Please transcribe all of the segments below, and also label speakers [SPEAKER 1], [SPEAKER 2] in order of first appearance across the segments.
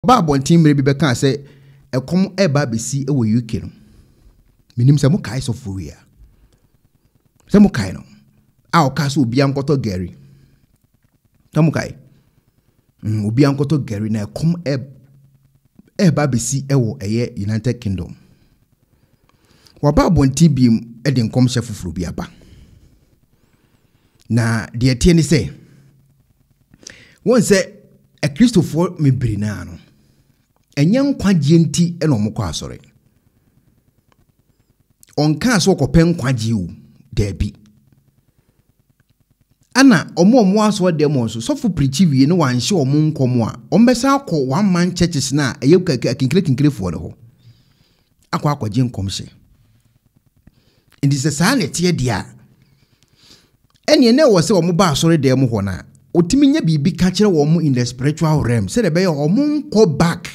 [SPEAKER 1] Babon team may be can say a come a baby see a way you kill. Minim some kais of Furia. Some kind of our castle be uncle Gary. Tamukai. Ubi uncle Gary now come a baby see a year United Kingdom. Wababon TB Eden come chef of Rubiaba. Na dear Tierney say, one say a Christopher me brinano. And young quaginti and omokwa sorry. On castle copen quagiu, there be. Anna, or more was what demos, so for preaching no one show moon commoa. On Bessa call 1 man churches na a yoke can click and cliff for the whole. Aqua Jim Comse. It is a sanity, dear. And you know was so mobile sorry demo hona. Otiminya be catcher woman in the spiritual realm, said a bear or moon call back.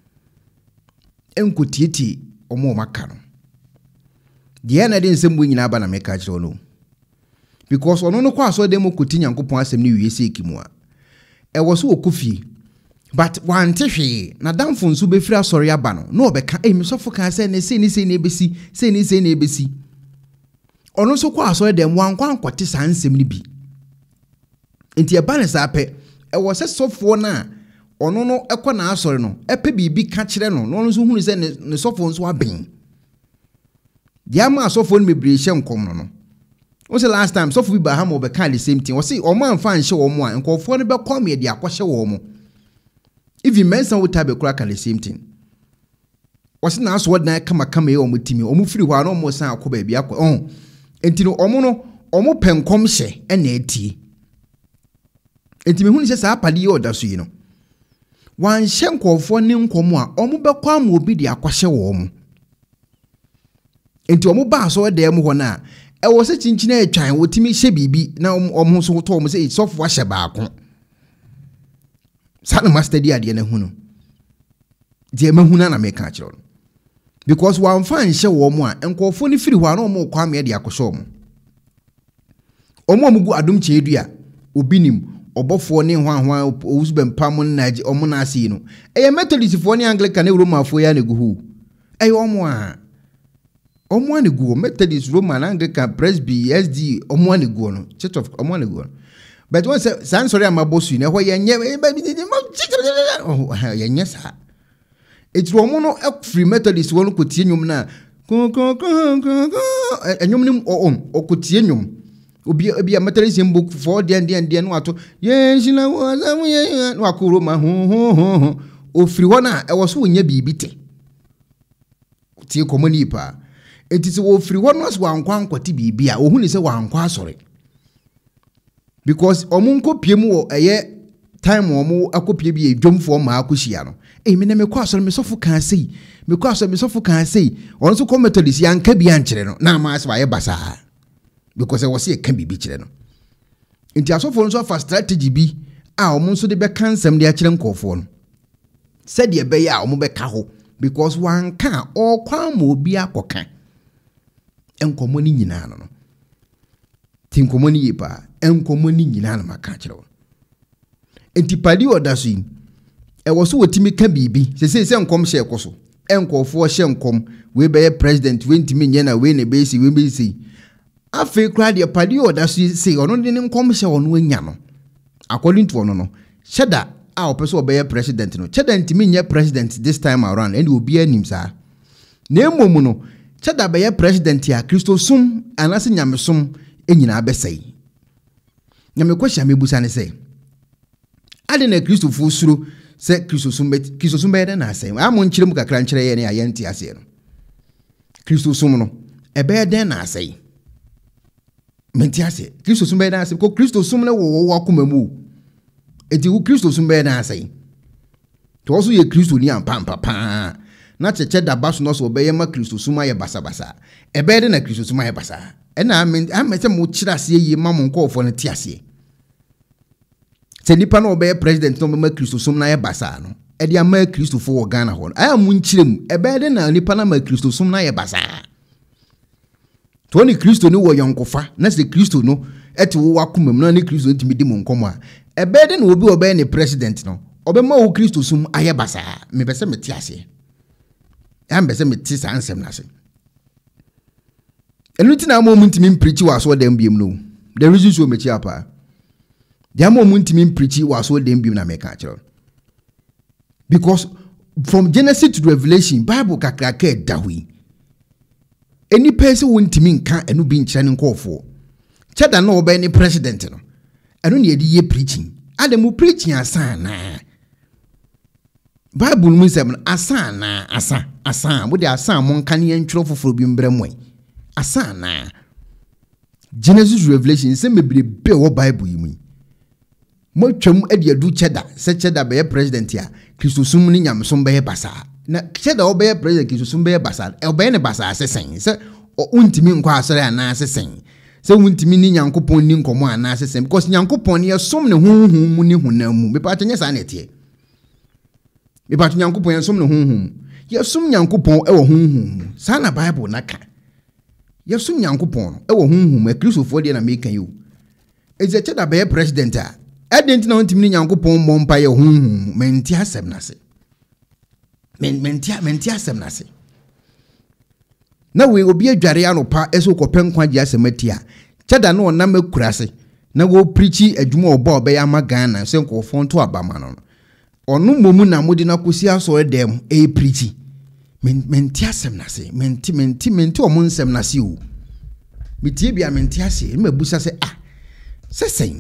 [SPEAKER 1] Enkutieti omo makano. Dia na den sem wonyina ba na meka kire no. Because ono no kwa so dem okuti Nyankopon asem ni wiese ekimu a. E wo so okufie. But wante hwe na damfo nso be fira sori aba no. No obeka me sofo kan se ne se ni ebesi, se ni ebesi. Ono so kwa so dem wankwa ankote san nsem ni bi. Enti e ba ne sa pe e wo se sofo na ono no ekwa na asori no epe bibi ka kire no no nso hunu se ne sofo nso aben dia ma sofo no mebre hye nkom no o se last time sofo bi ba ha mo be ka the same thing o se o man fa nhye wo mo a nkofo no be kom ye dia akwhye wo mo if you mention what type ka the same thing o se na so wodna kama ye o mo timi o mo firi hwa no mo san akoba bia akwa enti no o mo penkom hye na etie enti me hunu se sa apade ye odaso yi no wan shenkofo ne nkomo a omo bekwa ma obi de akwahye wo mo enti omo ba so de mo ho na e wo se chinchina atwan wotimi hye bibi na omo so to omo se sofo ahye baako sana master di ade na hunu de mahuna na meka kire no because wan fan hye wo mo a nkofo ne firi ho na omo kwa ma de akwahye omo mugu adom Kyei-Duah obinim obofo ne hwanhwan owusbem pam naji omo na asi no eye methodist fo ne Anglican ne Roman fo ya ne guhu eye omo ane guhu Methodist Roman Anglican Presby SD omo ane guhu no Church of omo ane guhu but one say san sorry am abosu ne ho yenye yenye sa etru omo no free Methodist won ko tie nyum na enyum nim okotie nyum obi a Methodist book for den no ato yenshina wazamu ye no akuro ma ho ofiri ho na e wo so wonya bibite tie komoni pa etisi wo ofiri ho no so wankwa ankwati bibi a ohuni se wankwa asore because omunko piemu wo eye time omu akopie bi edwomfo ma akohia no me na mekọ asore me sofo kan sei mekọ asore me sofo kan sei on so Methodist yanka bi ankere no na ma ase waye basa because I was here can be bitched. In also for a strategy be our monso de becansem de achillen cofon. Said ye bay our mobecaho because one can or quam will be a cocan. And commoni in anno. Think commoni pa and commoni in anima catcher. And tipadi or dasi. I was so timmy can be, say some come share coso. And call for shem come, we be a president 20 million away in a base we may see. Afi kra de padi o da say ono de nkom hye ono anya no according to ono no Cheddar a opeso obey president no Cheddar ntimi nya president this time around and obi anim sa na emom no Cheddar be president ya Kristo sum anase nyamesum enyina abesai nyame kwahia mebusa ne say ade na Kristo fu suro se Kristo sum be na asai amon nkirem kakra nkire ye ne ayenti ase no Kristo sum no ebe den na asai mentiase Kristo sumbe na ase ko Kristo sumne wo akomamu enti wo Kristo sumbe na ase to also ye Kristo ni ampa papa na cheche da baso no so be ye ma Kristo suma ye basa basa ebe de na Kristo suma ye basa e na amete mo kira ase ye ma mo nkofo ne ti ase se nipa na obe president no ma Kristo sum na ye basa no e de ama Kristo fo wo Ghana ho aya mu nkirem ebe de na nipa na ma Kristo sum na ye basa Tony Kristo ni wo yonkofa na se Kristo no eti wo wakomam na ni Kristo ntimi di mo nkomo a ebe de na obi ne president no obema wo Kristo sum aye basa me bese meti ase am bese meti sa ansem na se enuti na mo muntimi preach wa so dem biem no the reason so mechi apa dia mo muntimi preach wa so dem biem na me ka kiro because from Genesis to Revelation Bible kakraka dawi any person wuntimi nka enu bi nkyere ne nkofo Cheddar no oba ni president no enu ne ye preaching Ademu preaching asana Bible mu sem asana asa wo de asa mo nka ne ntworo foforo bi mbremwe asana Genesis Revelation se mebrebe wo Bible yi mu mo twam ade adu Cheddar se Cheddar be president ya Kristo sum ni nyamsom be basa na Cheddar oba president Kristo sum be basa e oba ne basa asesen se untimi nkwa asore ana asesen se untimi ni nyankopon ni nkomo ana asesen because nyankopon ne som ne honhom mu ni honam mu me pa tanye sa na tie me pa nyankopon ye som ne honhom ye som nyankopon e wo honhom sa na Bible na ka ye som nyankopon e wo honhom e Kristofo de na me kan yo e je Cheddar be president a edent na untimi ni nyankopon mo mpa ye honhom menti asem na se menti asem na se na we obi adware anopa eso kopen kwaje asematia Cheddar no na makurase na go preachi adwuma oba obe ya magana se nkofo nto abama no onu momu na modi na kosi aso edem e preachi menti asem na se menti o monsem na se o mitie bia menti ase mabusa se sesen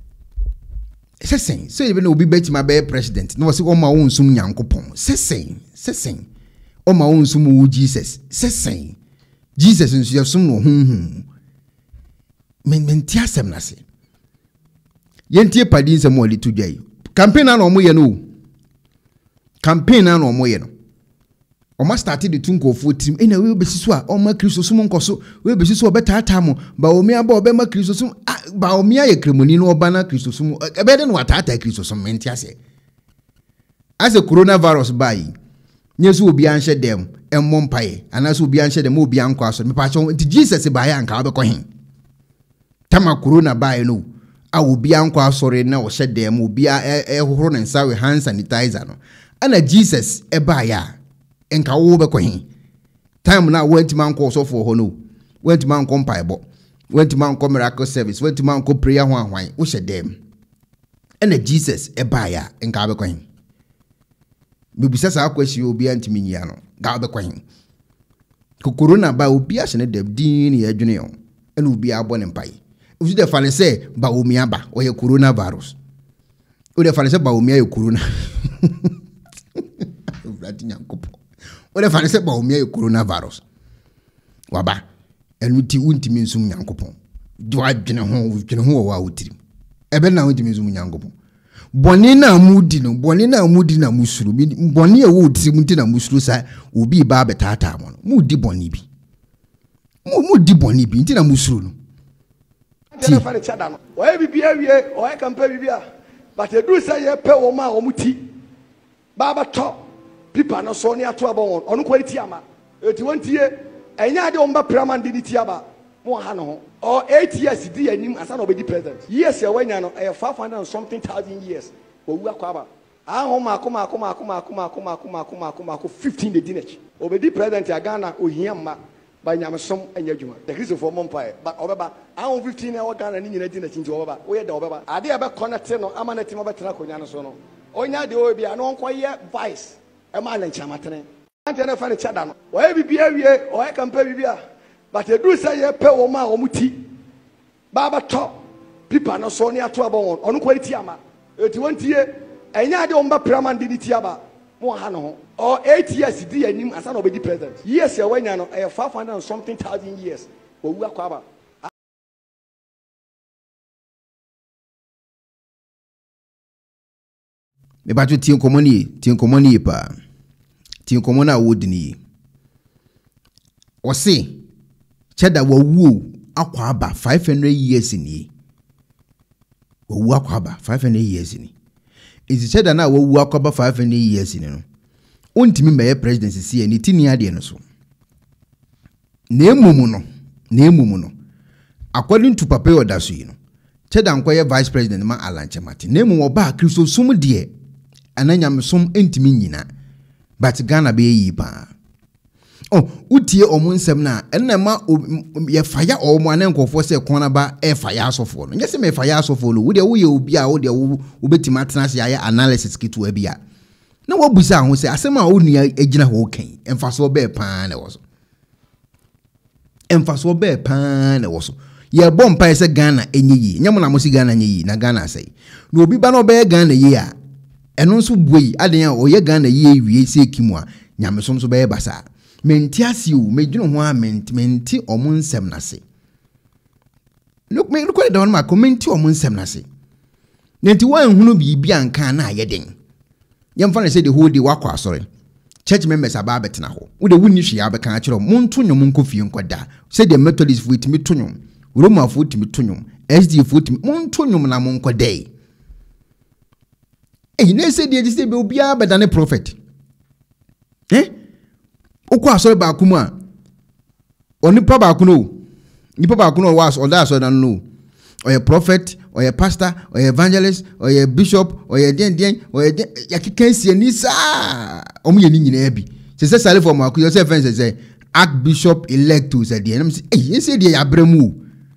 [SPEAKER 1] so ebe na obi beti ma be president no se o ma won sum nyankopon sesen o ma won sum wo Jesus sesen Jesus nso yasum no honhom menti asem na se yentie padi nsem wali to dwai campaign na omo ye no campaign na omo ye no o ma started the tunko fo tim ena we besiso a o ma Kristo sum nkoso we besiso obetata mo ba omi aba obema Kristo sum ba omi aye kremoni no oba na Kristo sum ebede no watata Kristo sum menti ase as a coronavirus bai nyesu obi anhye dem emmom mpae anaso obi anhye dem obi anko aso me pa cho Jesus bai anka obekọ hin tama corona bai no a obi anko asore na o hye dem obi hohoro ne nsa we hand sanitizer no ana Jesus bai a enka wo obekọ hin time na went man ko so for ho no went man ko mpae bo went man ko miracle service went man ko prayer ho ahwan wo hye dem ana Jesus bai a enka obekọ hin bibisa sa akwasi obi antimi nyia no ga obekọ hin ko corona ba obi ahye ne dem din ne adwene yo ena obi abo ne mpae obi de fa ne se ba omi aba o ye coronavirus o de fa ne se ba omi aye corona vrati nyankopo o de fa ne se ba omi aye coronavirus waba enu ti untimi nsum nyankopon do adwene ho wa wotiri ebe na untimi nsum nyankopon boni na amudi na musuru boni e wo tiri munti na musuru sa obi ba betata mo mu di boni bi mu di boni bi nti na musuru no
[SPEAKER 2] ti na fa ne Cheddar no o e bibia wie o e kampa bibia but e do say ye pe wo ma o muti ba to pipa no so ne ato abon ono kwaliti ama eti wontie enya de o mba praman de ti aba mo ha no ho or 8 years di anim asa na obedi president years ya wanya no 500 and something thousand years owu akwaba ahoma akoma 15 de dinach obedi president ya Ghana ohia mma ba nyamsom anya dwuma the Christ for Mompae but obeba ahom 15 na Ghana ni nyina dinach nti obeba wo ye da obeba ade ya be connect no amana tim obetena konya no so no onya de obi ano nkoye vice e ma na nchamatene ante na fa ne Cheddar no o e bibia wie o e kampa bibia but e do say ye pe wo ma o muti ba to pipa no so ne ato abon ono kwaliti ama eti wontie enya de o mba praman de ti aba mo ha no ho or 8 years di anim asa na obedi president years ya wanya no 500 and something thousand years owu akwaba
[SPEAKER 1] me ba tu tin komoni pa tin komona wodini o se Cheddar wawu akwa aba 500 years ni wawu akwa aba 500 years ni is Cheddar na wawu akwa aba 500 years ni no ontimi meye presidency si ni tini ade no so na emumu no according to papa odaso yi no Cheddar nkoye vice president ma Alanche Martin na emumu oba Kristo sum de ananyamesom entimi nyina but Ghana be yi pa oh utie omunsem na enema ye fire omo anenkofo se kona ba e fire asofo no nyese me fire asofo no wo de wo ye obi a wo de wo betima tena se aye analysis kitu abi a na wo busa ho se asema wo nua agina ho kan emfaso be pa na wo so emfaso be pa na wo so ye bom pa se Ghana enyi nyamo na mo si Ghana nyi na Ghana sei na obi ba no be Ghana yi a eno nso buyi aden a oye Ghana yi ewie se kimu a nyamesom so be basa menti asiu medwunu ho a menti omunsem nase look me look at the one ma commenti omunsem nase nenti wan hunu bibi anka na ayeden yemfa na say the whole day wakwa asore church members aba betena ho wo de wunni hwe abeka akiro monto nyom nkofie nkoda say the Methodist fu itimi tonyom Roma fu itimi tonyom SD fu itimi monto nyom na monkoda ne say the say be obi abeda prophet okwa asore ba akumu a onipa ba akuno nipa ba akuno was oda asore na no oye prophet oye pastor oye evangelist oye bishop oye den oye yakikensie ni sa omuye ni nyina bi se sale for ma akuyo se fence say archbishop elect to say dey say eh say dey abremu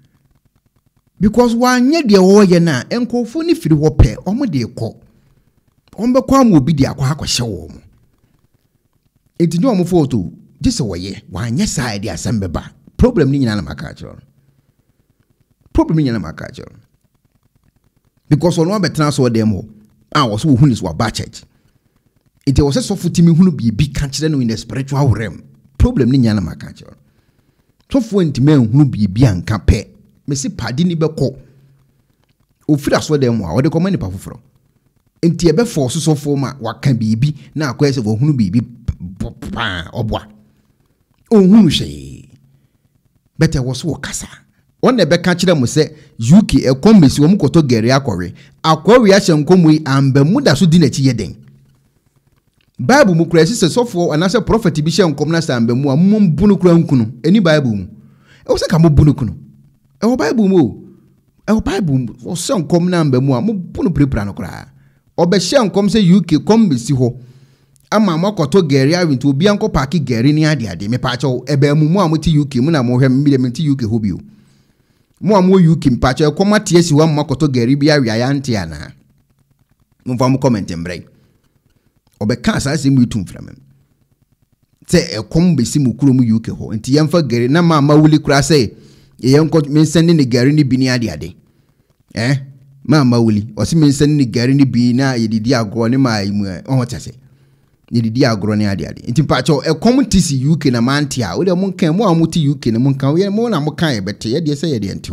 [SPEAKER 1] because wanye dey wo ye na enkofo ni firi wo pe omo dey kọ ombe kwa mu obi dey akwa akwhye wo mo enti no mo photo this way wanye side asembe ba problem ni nyina na maka achoro problem ni nyina maka achoro because ono betena so dem ho wo so hu ni so ba church enti wo se so futimi hunu bi ka kire no in the spiritual realm problem ni nyina na maka achoro so fu enti hunu bi anka pe me si padi ni beko ofira so dem ho wo de komani pa foforo enti ebe force so fo ma waka bibi na akwa se wo hunu bibi pa obwa ohunu hwe better was wo kasa on ebe ka kire mo se UK ekommesi wo mkoto gere akore ahye nkomu ambamu da so di na chi yeden Bible mu kura sise sofo anase prophet bi hye nkom na sambamu amum bunu kura nkunu eni Bible mu e wo se ka mo bunu kunu e wo Bible mu e wo Bible wo se nkom na ambamu a mo bunu prepra no kura obehye nkom se UK kommesi ho ama makoto gari awintu obi anko parki gari ni ade me pa cho ebe mu amuti UK mu na mo hwem mi de menti UK hobio mu amu UK mpa cho komate esi wa makoto gari bi awia ya nte ana mo fa mu comment mbrei obeka asase mu itum framem te ekom besi mu kuro mu UK ho nti yemfa gari na ma wuli kura se yenko men sende ni gari ni bi ni ade ma wuli o si men sende ni gari ni bi na yedidi agro ni ma imu o tase ni didi agro ni ade nti pacho tisi UK na mantia wo de mo kan mo amuti UK na mo kan wo mo na mo kan e bete ye de se ye de ente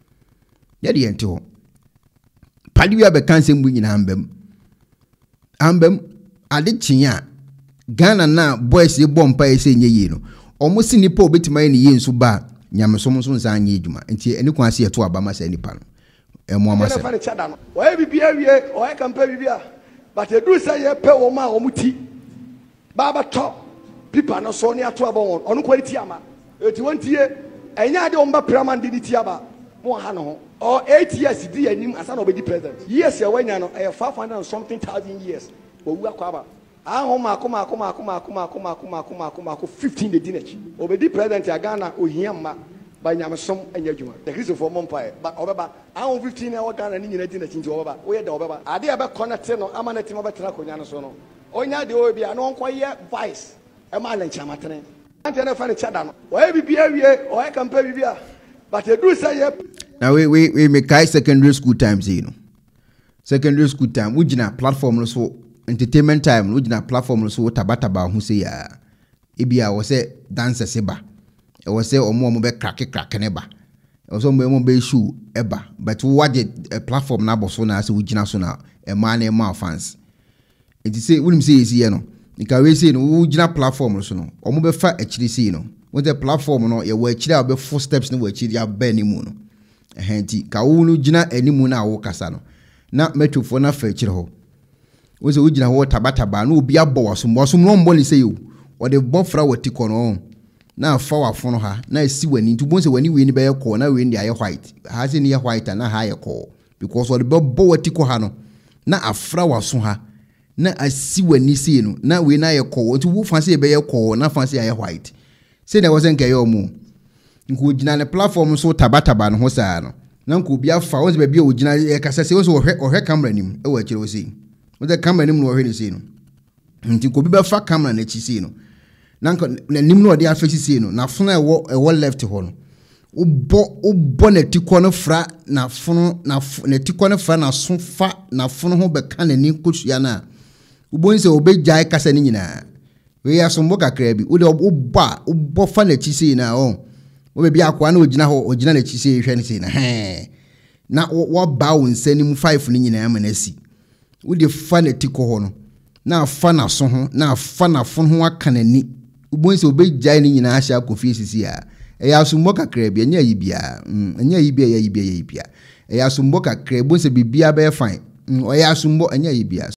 [SPEAKER 1] ho padi wi abekan se mbu nyina ambem ade chinya Ghana na boys e bompa e se nye yi no omo si nipa obetima ye ni ye nso ba nyamesom so nsa anye edwuma nti eni kwa se eto aba ma se nipa no emo amase
[SPEAKER 2] Cheddar no oye bibia wie oye kampa bibia but edu say ye pe wo ma omuti baba to pipa no so ne ato aba won onu kwaliti ama eti wontie enya de omba praman de ti aba mo ha no ho or 8 years di anim asa na obedi president years ya wanya no 500 and something thousand years owu akwa aba ahụ mako 15 de dinechi obedi president ya Ghana ohia mma ba nyamesom anya dwuma the Christ for Mompae but obeba ahụ 15 na Ghana ni nyina dinechi nti obeba we da obeba ade ebe connect no amana tim obetena konya no so no onya de obi ano nkoye vice e ma lancha matene ante na fa ne Cheddar no oye bibia wie oye kampa bibia but edu say ye
[SPEAKER 1] now we make high secondary school times you know secondary school time we gina platform so entertainment time we gina platform so tabataba hu say ya ebia wo say dance seba e wo say omo be crack ne ba e wo so mo be shoe eba but what the platform na bo so na say we gina so na e man e ma fans it say we say is here no nika we say no we gina platform so no omo be fa akiri say no when the platform no ye wo akiri a be 4 steps no wo akiri ya ba ni mu no ehenti ka wo no gina animu na wo kasa no na metwofo na fa akiri ho wo se wo gina ho tabataba na obi abọ wasum no mbọ ni say yo o de bofra wati kono na fa wafono ha na esi wani ntu bon se wani we ni be yekọ na we ndi aye white ha se ni ye white na ha yekọ because o de bọ wati ko ha no na afra waso ha na asi wani sei no na we na ye ko nti wo fancy be ye ko na fancy ye white say na wasn't kay omo nko gina ne platform so tabataba no ho saa no na nko bia fa wo be bia o gina ye kasa say wo so ohwe camera nim e wa kire wo sei wo the camera nim no ohwe ni sei no nti ko bi be fa camera na chi sei no na nko na nim no de afechi sei no na fona e left ho no Ubo na tiko no fra na fono na tiko no fra na so fa na fono ho be ka na ni kosua na ubo nse obegyae kasa ni nyina we ya so mboka krabi wo de ubo fa na chisi na wo be bia akwa na ogina na chisi hwe ni sei na na wo ba wo nsanim 5 ni nyina ma na si wo de fa na tiko ho no na fa na so ho na fa na fono ho aka na ni ubo nse obegyae ni nyina ahya kofi sisi a eya sumbo kakra bia nya yibia anya yibia eya sumbo kakra bo se bibia be fine oya sumbo anya yibia